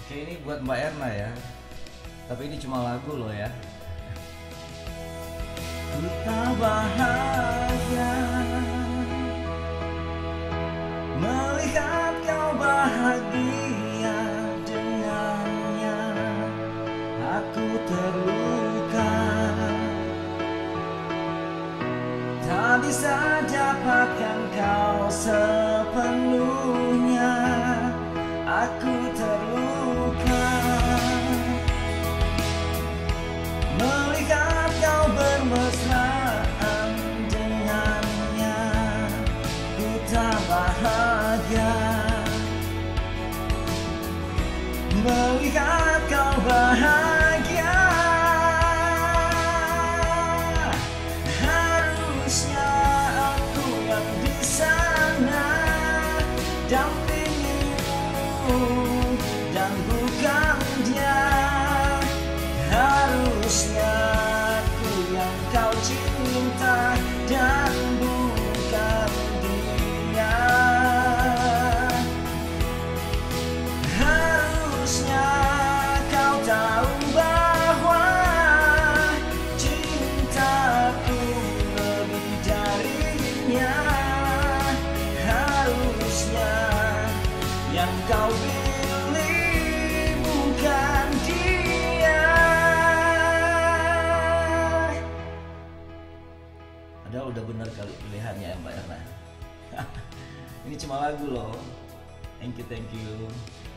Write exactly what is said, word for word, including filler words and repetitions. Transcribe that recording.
Oke, ini buat Mbak Erna ya. Tapi ini cuma lagu loh ya. Ku tak bahagia melihat kau bahagia dengannya. Aku terluka, tak bisa dapatkan kau sepenuhnya. Aku terluka melihat kau bermesraan dengannya. Ku tak bahagia melihat kau bahagia. Harusnya aku yang di sana dampingimu dan bukan dia. Harusnya aku yang kau cinta dan bukan dia. Harusnya kau tahu bahwa cintaku lebih darinya. Harusnya yang kau pilih bukan dia. Padahal udah bener kali pilihannya ya Mbak Erna. Ini cuma lagu loh. Thank you, thank you.